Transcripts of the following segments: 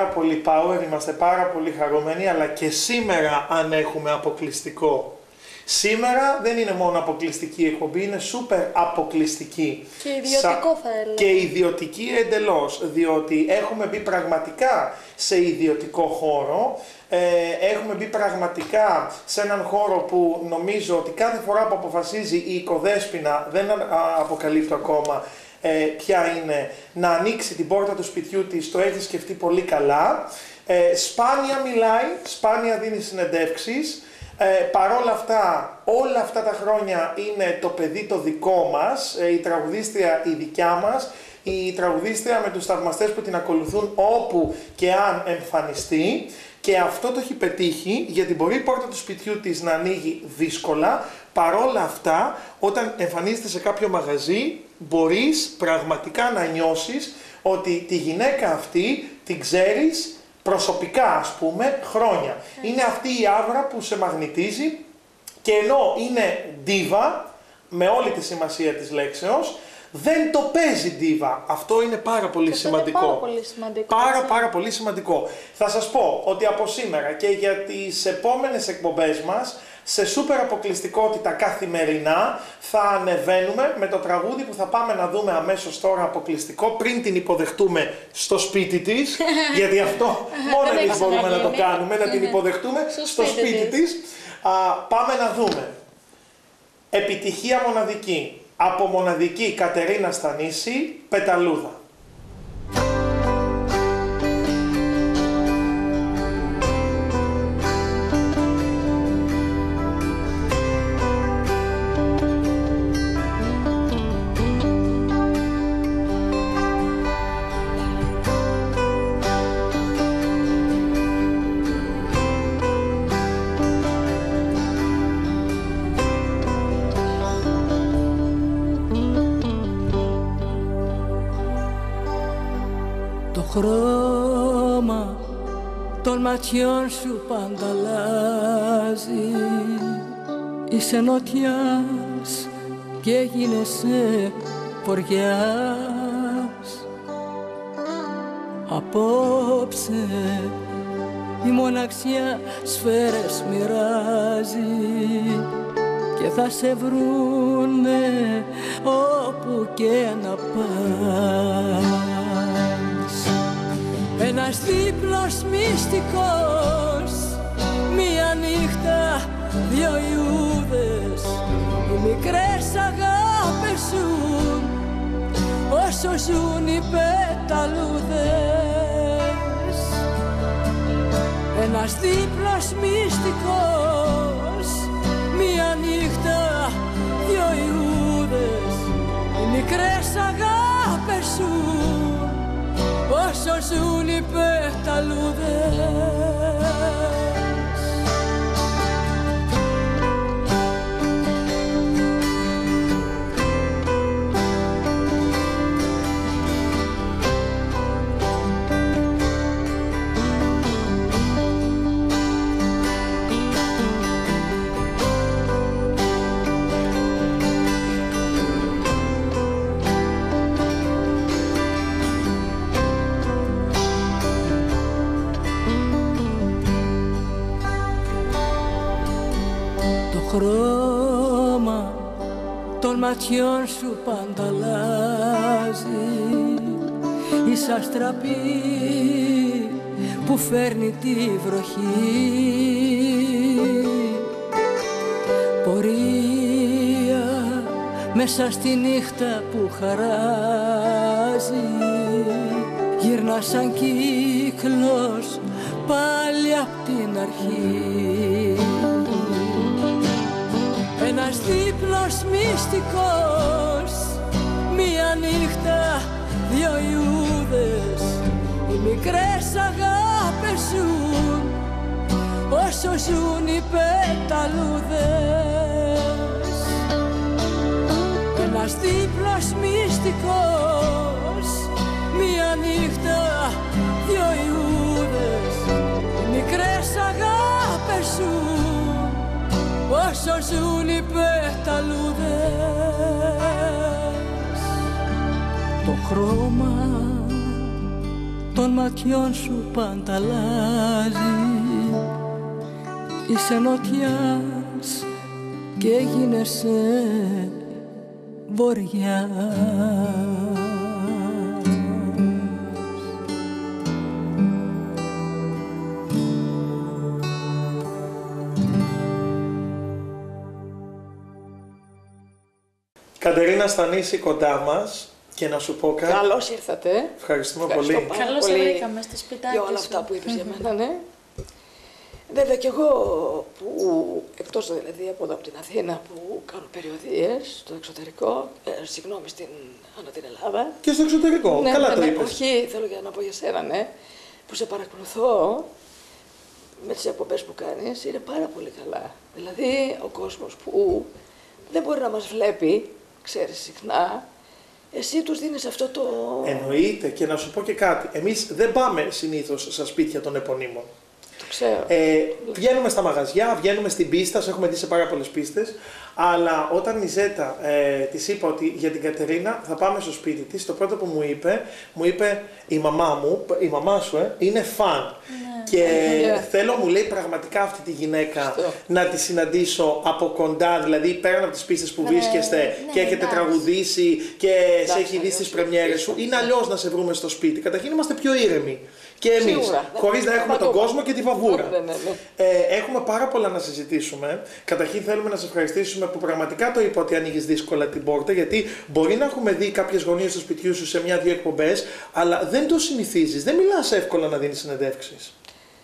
πολύ power, είμαστε πάρα πολύ χαρούμενοι, αλλά και σήμερα αν έχουμε αποκλειστικό. Σήμερα δεν είναι μόνο αποκλειστική εκπομπή, είναι σούπερ αποκλειστική. Και ιδιωτικό θα έλεγα. Και ιδιωτική εντελώς, διότι έχουμε μπει πραγματικά σε ιδιωτικό χώρο, έχουμε μπει πραγματικά σε έναν χώρο που νομίζω ότι κάθε φορά που αποφασίζει η οικοδέσποινα, δεν αποκαλύπτω ακόμα ποια είναι, να ανοίξει την πόρτα του σπιτιού της, το έχει σκεφτεί πολύ καλά. Σπάνια μιλάει, σπάνια δίνει συνεντεύξεις. Παρόλα αυτά, όλα αυτά τα χρόνια είναι το παιδί το δικό μας, η τραγουδίστρια η δικιά μας, η τραγουδίστρια με τους θαυμαστές που την ακολουθούν όπου και αν εμφανιστεί, και αυτό το έχει πετύχει γιατί μπορεί η πόρτα του σπιτιού της να ανοίγει δύσκολα. Παρόλα αυτά, όταν εμφανίζεται σε κάποιο μαγαζί, μπορείς πραγματικά να νιώσεις ότι τη γυναίκα αυτή την ξέρεις προσωπικά, ας πούμε, χρόνια. Είναι αυτή η άβρα που σε μαγνητίζει, και ενώ είναι ντίβα, με όλη τη σημασία της λέξεως, δεν το παίζει ντίβα. Αυτό είναι πάρα πολύ σημαντικό. Πάρα πολύ σημαντικό. Πάρα πολύ σημαντικό. Θα σας πω ότι από σήμερα και για τις επόμενες εκπομπές μας, σε σούπερ αποκλειστικότητα καθημερινά, θα ανεβαίνουμε με το τραγούδι που θα πάμε να δούμε αμέσως τώρα αποκλειστικό, πριν την υποδεχτούμε στο σπίτι της, γιατί αυτό μόνο εμείς μπορούμε να το κάνουμε, να την υποδεχτούμε στο σπίτι της. Πάμε να δούμε. Επιτυχία μοναδική. Από μοναδική Κατερίνα Στανίση, Πεταλούδα. Χρώμα των ματιών σου πάντα αλλάζει. Είσαι νότιας και γίνεσαι βοριάς. Απόψε η μοναξιά σφαίρες μοιράζει και θα σε βρούνε όπου και να πας. Ένας δίπλος μυστικός, μία νύχτα, δυο ιούδες, οι μικρές αγάπες ζουν όσο ζουν οι πεταλούδες. Ένας δίπλος μυστικός, μία νύχτα, δυο ιούδες, οι μικρές αγάπες ζουν όσο ζουν οι πεταλούδες. Χρώμα των ματιών σου πάντα αλλάζει. Είσαι αστραπή που φέρνει τη βροχή. Πορεία μέσα στη νύχτα που χαράζει. Γυρνά σαν κύκλος πάλι απ' την αρχή. Ένας δίπλος μυστικός, μία νύχτα, δυο ιούδες, οι μικρές αγάπες ζουν όσο ζουν οι πεταλούδες. Ένας δίπλος μυστικός, μία νύχτα, δυο ιούδες, οι μικρές αγάπες ζουν όσο ζουν οι πεταλούδες. Το χρώμα των των ματιών σου πάντα αλλάζει. Είσαι νοτιάς και γίνεσαι βοριάς. Κατερίνα Στανίση κοντά μας και να σου πω κάτι. Καλώς ήρθατε. Ευχαριστούμε πολύ. Καλώς σε βρήκαμε στο σπιτάκι για όλα σου. αυτά που είπες για μένα, ναι. Βέβαια και εγώ που εκτός δηλαδή από εδώ από την Αθήνα που κάνω περιοδίες στο εξωτερικό, συγγνώμη ανά την Ελλάδα. Και στο εξωτερικό, Ναι, καλά ναι, το ναι, είπες. όχι, θέλω για να πω για σένα, ναι, που σε παρακολουθώ με τις εκπομπές που κάνεις, είναι πάρα πολύ καλά. Δηλαδή ο κόσμος που δεν μπορεί να μας βλέπει, ξέρεις συχνά, εσύ τους δίνεις αυτό το... Εννοείται, και να σου πω και κάτι. Εμείς δεν πάμε συνήθως στα σπίτια των επωνύμων. Το ξέρω. Βγαίνουμε στα μαγαζιά, βγαίνουμε στην πίστα, σε έχουμε δει σε πάρα πολλές πίστες. Αλλά όταν η Ζέτα της είπα ότι για την Κατερίνα θα πάμε στο σπίτι της, το πρώτο που μου είπε η μαμά σου είναι φαν. Ναι. Και θέλω, μου λέει, πραγματικά αυτή τη γυναίκα να τη συναντήσω από κοντά, δηλαδή πέραν από τις πίστες που βρίσκεστε και έχετε τραγουδήσει και σε έχει δει στις πρεμιέρες σου. Είναι αλλιώς να σε βρούμε στο σπίτι. Καταρχήν είμαστε πιο ήρεμοι. Και εμείς, χωρίς να έχουμε τον κόσμο και τη βαβούρα. Έχουμε πάρα πολλά να συζητήσουμε. Καταρχήν θέλουμε να σε ευχαριστήσουμε που πραγματικά το είπα ότι ανοίγεις δύσκολα την πόρτα, γιατί μπορεί να έχουμε δει κάποιες γωνίες του σπιτιού σου σε μια-δύο εκπομπές, αλλά δεν το συνηθίζεις, δεν μιλάς εύκολα να δίνεις συνεντεύξεις.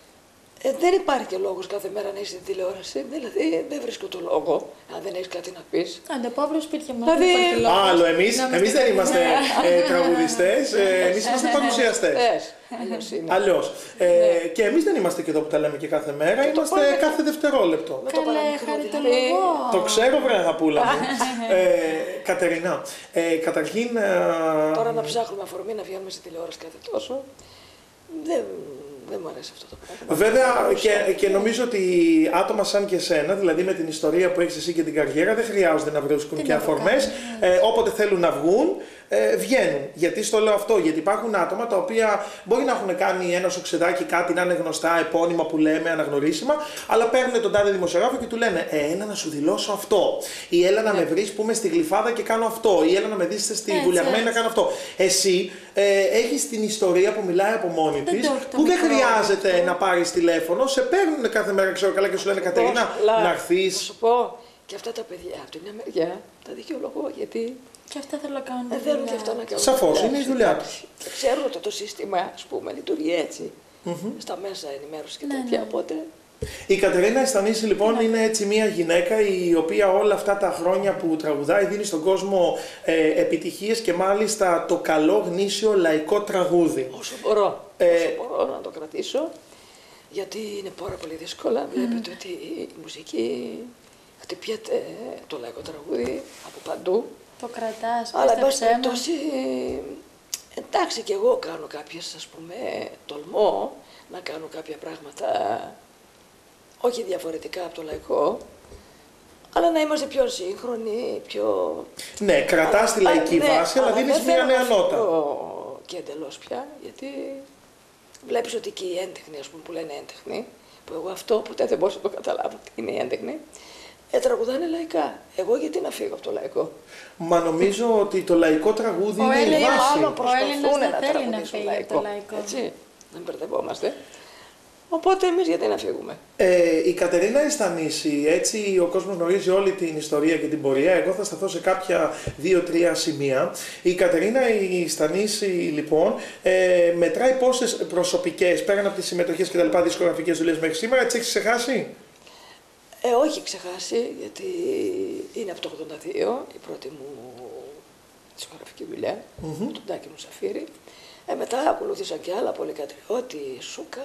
Δεν υπάρχει και λόγος κάθε μέρα να είσαι στην τηλεόραση, δηλαδή δεν βρίσκω το λόγο, αν δεν έχεις κάτι να πεις. Άντε, πάω αύριο σπίτια μου. Δηλαδή, άλλο εμείς δεν είμαστε τραγουδιστές, εμείς είμαστε παρουσιαστές. Αλλιώς είναι. Αλλιώς. Και εμείς δεν είμαστε και εδώ που τα λέμε και κάθε μέρα, είμαστε κάθε δευτερόλεπτο. Καλέ, χαριτολογώ. Το ξέρω, βρε αγαπούλα μου. Κατερίνα, καταρχήν... Τώρα να ψάχνουμε αφορμή να βγαίνουμε στη τηλεόραση κάθε τόσο, δεν μου αρέσει αυτό το πράγμα. Βέβαια και νομίζω ότι άτομα σαν και εσένα, δηλαδή με την ιστορία που έχεις εσύ και την καριέρα, δεν χρειάζονται να βρίσκουν και αφορμές. Όποτε θέλουν να βγουν, βγαίνουν. Γιατί στο λέω αυτό, γιατί υπάρχουν άτομα τα οποία μπορεί να έχουν κάνει ένα σοξεδάκι, κάτι να είναι γνωστά, επώνυμα που λέμε, αναγνωρίσιμα, αλλά παίρνουν τον τάδε δημοσιογράφο και του λένε έλα να σου δηλώσω αυτό. Ή έλα να με βρεις που είμαι στη Γλυφάδα και κάνω αυτό. Ή έλα να με δεις στη Βουλιαγμένη να κάνω αυτό. Εσύ έχεις την ιστορία που μιλάει από μόνη της, που δεν χρειάζεται να πάρεις τηλέφωνο, σε παίρνουν κάθε μέρα, ξέρω καλά, και σου λένε Κατερίνα, να έρθεις. Θα σου πω, και αυτά τα παιδιά από τη μια μεριά τα δικαιολογώ, γιατί. Και αυτά θέλω να κάνω. Δεν θέλουν και αυτά να κάνουν. Σαφώς, είναι η δουλειά τους. Ξέρουν ότι το σύστημα, ας πούμε, λειτουργεί έτσι. Στα μέσα ενημέρωση και τέτοια. Οπότε. Η Κατερίνα Στανίση λοιπόν είναι έτσι μια γυναίκα η οποία όλα αυτά τα χρόνια που τραγουδάει δίνει στον κόσμο επιτυχίες και μάλιστα το καλό γνήσιο λαϊκό τραγούδι. Όσο μπορώ να το κρατήσω, γιατί είναι πάρα πολύ δύσκολα. Βλέπετε ότι η μουσική χτυπιέται το λαϊκό τραγούδι από παντού. Το κρατάς, αλλά εν πάση πίστεψέ με. περιπτώσει, εντάξει και εγώ κάνω κάποιες, ας πούμε, τολμώ να κάνω κάποια πράγματα όχι διαφορετικά από το λαϊκό, αλλά να είμαστε πιο σύγχρονοι, πιο... Ναι, κρατάς τη λαϊκή βάση, αλλά δίνεις μια νέα νότα. Και εντελώς πια, γιατί βλέπεις ότι και οι έντεχνοι, ας πούμε, που λένε έντεχνοι, που εγώ αυτό ποτέ δεν μπορούσα να το καταλάβω τι είναι οι έντεχνοι, τραγουδάνε λαϊκά. Εγώ γιατί να φύγω από το λαϊκό. Μα νομίζω ότι το λαϊκό τραγούδι είναι η βάση. Μάλλον προσπαθούν να θέλει να τραγουδήσουν φύγει από το λαϊκό. Έτσι, δεν μπερδευόμαστε. Οπότε εμείς γιατί να φύγουμε. Η Κατερίνα Στανίση, έτσι ο κόσμος γνωρίζει όλη την ιστορία και την πορεία. Εγώ θα σταθώ σε κάποια 2-3 σημεία. Η Κατερίνα Στανίση λοιπόν μετράει πόσες προσωπικές, πέραν από τις συμμετοχές και τα λοιπά δισκογραφικές δουλειές μέχρι σήμερα, έτσι έχεις ξεχάσει? Όχι ξεχάσει, γιατί είναι από το 82 η πρώτη μου δισκογραφική δουλειά, τον Τάκη Μουσαφίρη. Μετά ακολούθησαν και άλλα Πολυκατριώτη, Σούκα,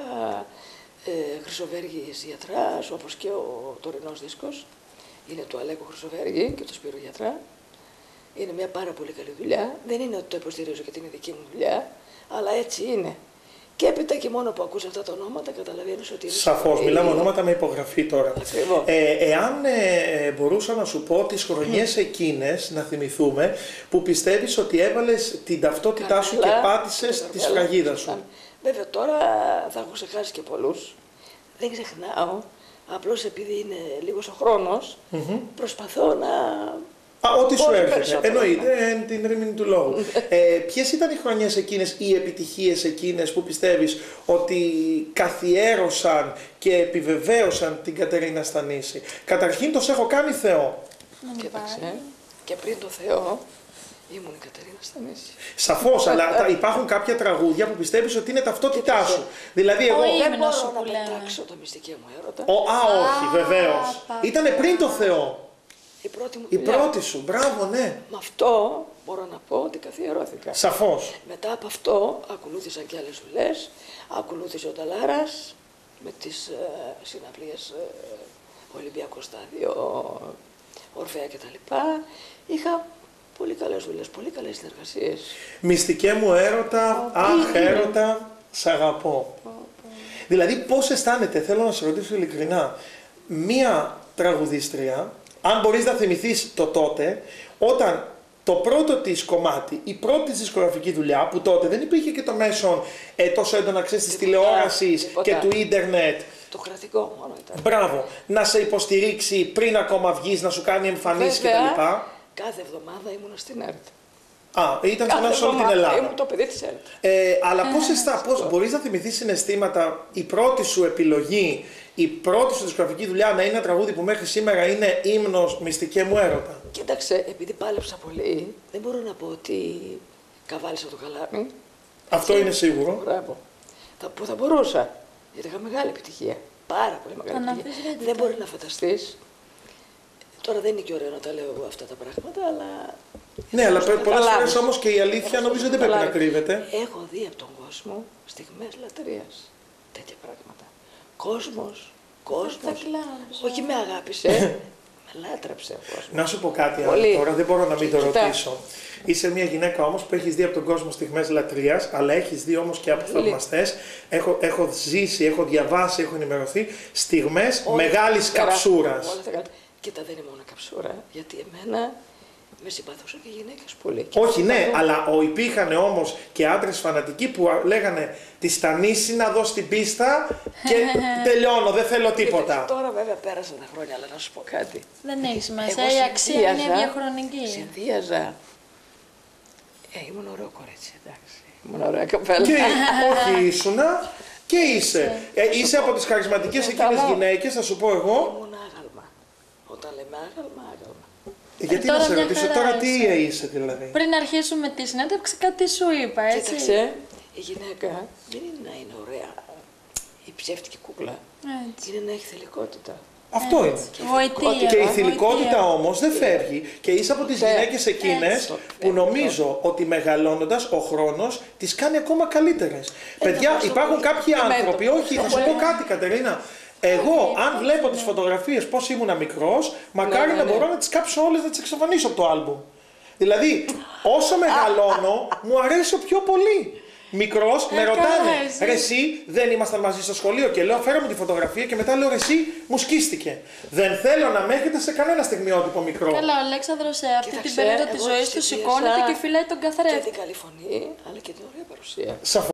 Χρυσοβέργης Γιατράς, όπως και ο τωρινός δίσκος. Είναι του Αλέκου Χρυσοβέργη και του Σπύρου Γιατρά. Είναι μια πάρα πολύ καλή δουλειά. Δεν είναι ότι το υποστηρίζω γιατί είναι δική μου δουλειά, αλλά έτσι είναι. Και έπειτα και μόνο που ακούς αυτά τα ονόματα καταλαβαίνεις ότι είναι... Σαφώς, μιλάμε ονόματα με υπογραφή τώρα. Ακριβώς. Εάν μπορούσα να σου πω τις χρονιές εκείνες, να θυμηθούμε, που πιστεύεις ότι έβαλες την ταυτότητά σου και πάτησες τη σφραγίδα σου. Βέβαια τώρα θα έχω ξεχάσει και πολλούς. Δεν ξεχνάω, απλώς επειδή είναι λίγος ο χρόνος, προσπαθώ να... Ό,τι σου έρχεται. περισσότερο. Εννοείται, την ρήμην του λόγου. Ποιες ήταν οι χρονιές εκείνες, οι επιτυχίες εκείνες που πιστεύεις ότι καθιέρωσαν και επιβεβαίωσαν την Κατερίνα Στανίση? Καταρχήν, το «Σ' έχω κάνει Θεό». Κοίταξε, και πριν το Θεό ήμουν η Κατερίνα Στανίση. Σαφώς, αλλά υπάρχουν κάποια τραγούδια που πιστεύεις ότι είναι ταυτότητά σου. Δηλαδή, εγώ. Όχι. Δεν ύμνος σου μπορώ που να λέμε. πετάξω το μυστική μου έρωτα. Όχι, βεβαίως. Ήτανε πριν το Θεό. Η πρώτη μου Η δουλειά. πρώτη σου, μπράβο, ναι. Με αυτό μπορώ να πω ότι καθιερώθηκα. Σαφώς. Μετά από αυτό ακολούθησαν και άλλες δουλειές. Ακολούθησε ο Νταλάρας με τις συναυλίες Ολυμπιακό Στάδιο, Ορφέα κτλ. Είχα πολύ καλές δουλειές, πολύ καλές συνεργασίες. Μυστικέ μου έρωτα, αχ έρωτα, σ' αγαπώ. Δηλαδή πώς αισθάνεται, θέλω να σε ρωτήσω ειλικρινά, μία τραγουδίστρια, αν μπορείς να θυμηθείς το τότε, όταν το πρώτο της κομμάτι, η πρώτη της δισκογραφική δουλειά, που τότε δεν υπήρχε και το μέσον τόσο έντονα ξέρεις της τηλεόρασης και του ίντερνετ. Το κρατικό μόνο ήταν. Μπράβο, να σε υποστηρίξει πριν ακόμα βγεις, να σου κάνει εμφανίσεις κτλ. Κάθε εβδομάδα ήμουν στην ΕΡΤ. Ήταν σαν σε όλη την Ελλάδα. Ήμουν το παιδί της ΕΡΤ. Αλλά πώς μπορείς να θυμηθείς συναισθήματα, η πρώτη σου επιλογή, η πρώτη σου δισκογραφική δουλειά να είναι ένα τραγούδι που μέχρι σήμερα είναι ύμνος «Μυστικέ μου έρωτα»? Κοίταξε, επειδή πάλεψα πολύ, δεν μπορώ να πω ότι καβάλισα το καλάμι. Αυτό είναι σίγουρο. Μπράβο. Που θα μπορούσα, γιατί είχα μεγάλη επιτυχία. Πάρα πολύ μεγάλη επιτυχία. Δεν μπορεί να φανταστείς. Τώρα δεν είναι και ωραίο να τα λέω εγώ αυτά τα πράγματα, αλλά... Ναι, αλλά πολλές φορές όμως και η αλήθεια νομίζω δεν πρέπει να κρύβεται. Έχω δει από τον κόσμο στιγμές λατρείας. Τέτοια πράγματα. Κόσμος. Όχι με αγάπησε, με λάτρεψε ο κόσμος. Να σου πω κάτι άλλο τώρα, δεν μπορώ να μην το ρωτήσω. Είσαι μια γυναίκα όμως που έχεις δει από τον κόσμο στιγμές λατρείας, αλλά έχεις δει όμως και από θαυμαστές. Έχω ζήσει, έχω διαβάσει, έχω ενημερωθεί στιγμές μεγάλης καψούρας. Κοίτα, δεν είναι μόνο καψούρα, γιατί εμένα με συμπαθούσαν και γυναίκες πολύ. Όχι, ναι, αλλά υπήρχαν όμως και άντρες φανατικοί που λέγανε τη Στανίση να δω στην πίστα και τελειώνω, δεν θέλω τίποτα. Τώρα βέβαια πέρασαν τα χρόνια, αλλά να σου πω κάτι. Δεν έχει σημασία, η αξία είναι διαχρονική. Συνδύαζα. Ήμουν ωραίο κορίτσι, εντάξει. Ήμουν ωραία κοπέλα. Και όχι ήσουνα και είσαι. Είσαι από τις χαρισματικές εκείνες γυναίκες, θα σου πω εγώ. Ήμουν άγαλμα. Όταν λέμε άγαλμα. Γιατί να σε ρωτήσω τώρα τι είσαι δηλαδή? Πριν αρχίσουμε τη συνέντευξη κάτι σου είπα, έτσι. Κοίταξε, η γυναίκα δεν είναι να είναι ωραία, η ψεύτικη κούκλα. Έτσι. Είναι να έχει θηλυκότητα. Αυτό είναι. Βοητεία. Και η θηλυκότητα όμως δεν φεύγει και είσαι από τις γυναίκες εκείνες που νομίζω ότι μεγαλώνοντας ο χρόνος τις κάνει ακόμα καλύτερες. Παιδιά, υπάρχουν κάποιοι άνθρωποι, όχι, θα σου πω κάτι Κατερίνα. Εγώ, αν βλέπω τις φωτογραφίες πώς ήμουνα μικρός, μακάρι να μπορώ να τις κάψω όλες, να τις εξαφανίσω από το άλμπουμ. Δηλαδή, όσο μεγαλώνω, μου αρέσει πιο πολύ. Μικρός, με ρωτάνε, ρε εσύ, δεν ήμασταν μαζί στο σχολείο και λέω, φέραμε τη φωτογραφία και μετά λέω, ρε εσύ, μου σκίστηκε. Δεν θέλω να με έχετε σε κανένα στιγμιότυπο μικρό. Καλά, ο Αλέξανδρος σε αυτή την περίοδο της ζωής του σηκώνεται και φυλάει τον καθρέφτη. Και την καλή φωνή, αλλά και την ωραία παρουσία. Σαφώς.